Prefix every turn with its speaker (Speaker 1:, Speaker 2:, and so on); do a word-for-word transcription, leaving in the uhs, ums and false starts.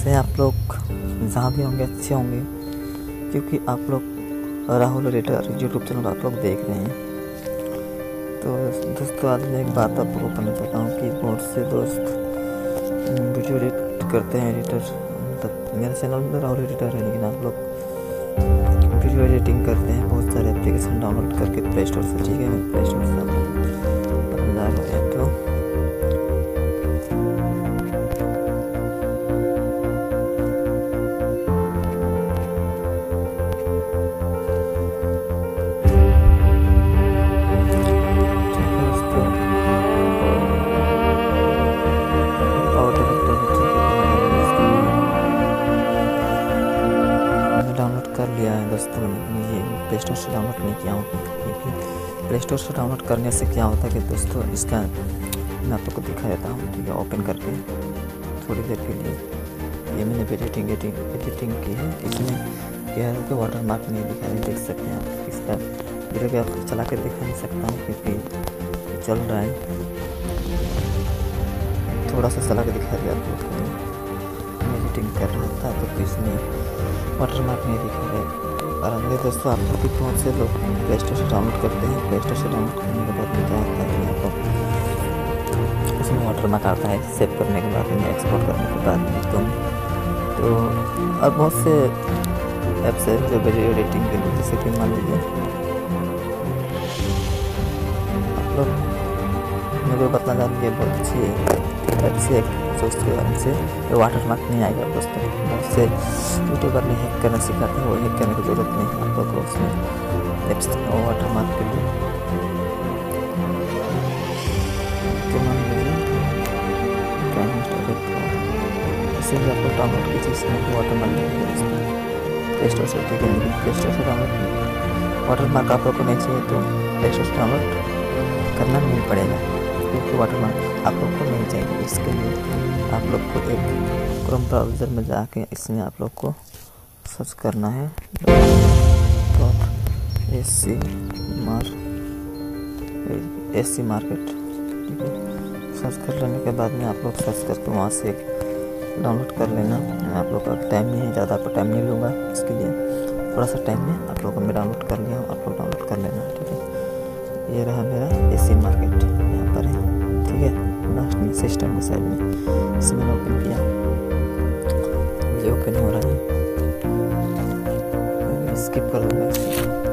Speaker 1: कैसे आप लोग जहाँ भी होंगे अच्छे होंगे, क्योंकि आप लोग राहुल एडिटर यूट्यूब चैनल आप लोग देख रहे हैं। तो दोस्तों आज मैं एक बात आपको करना चाहता हूँ कि बहुत से दोस्त वीडियो एडिट करते हैं, एडिटर मतलब मेरे चैनल में राहुल एडिटर है, लेकिन आप लोग वीडियो एडिटिंग करते हैं बहुत सारे एप्लीकेशन डाउनलोड करके प्ले स्टोर से। ठीक है, मैं प्ले स्टोर से आप बता रहे हैं तो डाउनलोड कर लिया है दोस्तों। ये प्ले स्टोर से डाउनलोड नहीं किया हूँ, क्योंकि प्ले स्टोर से डाउनलोड करने से क्या होता है कि दोस्तों इसका मैं आप लोग को दिखा देता हूँ। ठीक है, ओपन करके थोड़ी देर के लिए ये मैंने एडिटिंग एडिटिंग एडिटिंग की है। इसमें क्या है कि वाटर मार्क नहीं दिखा है, देख सकते हैं आप। इसका वीडियो भी आपको चला कर दिखा नहीं सकता हूँ क्योंकि चल रहा है, थोड़ा सा चला के दिखा दिया आप लोग को। एडिटिंग कर रहा था तो इसमें वाटर मार्क नहीं दिखा रहे। और अगले दोस्तों आप लोग भी बहुत से लोग प्ले स्टोर से डाउनलोड करते हैं। प्ले स्टोर से डाउनलोड करने के बाद क्या होता है कि आपको इसमें वाटर मार्क आता है, सेव करने के बाद में, एक्सपोर्ट करने के बाद में तुम तो और बहुत से ऐप्स है जो वीडियो एडिटिंग के लिए, जैसे कि मान लीजिए आप लोग मेरे को बतना जान के बहुत अच्छी ऐप से एक उसके बारे से तो वाटर मार्क नहीं आएगा दोस्तों। बहुत से यूट्यूबर ने हैक करना सिखाते हैं, वो हैक करने की जरूरत नहीं है आप लोग को उसमें एप्स वाटर मार्क के लिए। तो मान लीजिए इसे भी आप लोग डाउनलोड कीजिए, इसमें वाटर मार्क नहीं है प्ले स्टोर से। ठीक है, लेकिन प्ले स्टोर से डाउनलोड वाटर मार्क आप लोग को नहीं चाहिए तो प्ले स्टोर से डाउनलोड करना नहीं पड़ेगा, क्योंकि वाटर मार्क आप लोग को मिल जाएगी। इसके लिए आप लोग को एक क्रोम ब्राउज़र में जाके इसमें आप लोग को सर्च करना है डॉट एस सी मार एस सी मार्केट। ठीक है, सर्च कर लेने के बाद में आप लोग सर्च करके वहाँ से एक डाउनलोड कर लेना। आप लोग का टाइम नहीं है, ज़्यादा आपका टाइम नहीं लूँगा, इसके लिए थोड़ा सा टाइम में आप लोगों को मैं डाउनलोड कर लिया हूँ, आप लोग डाउनलोड कर लेना। ठीक है, ये रहा मेरा एस सी मार्केट, यहाँ पर है। ठीक है, लास्ट में सिस्टम के साइड में इसे मैंने ओपन किया, ये ओपन हो रहा है, स्किप कर दूँगा।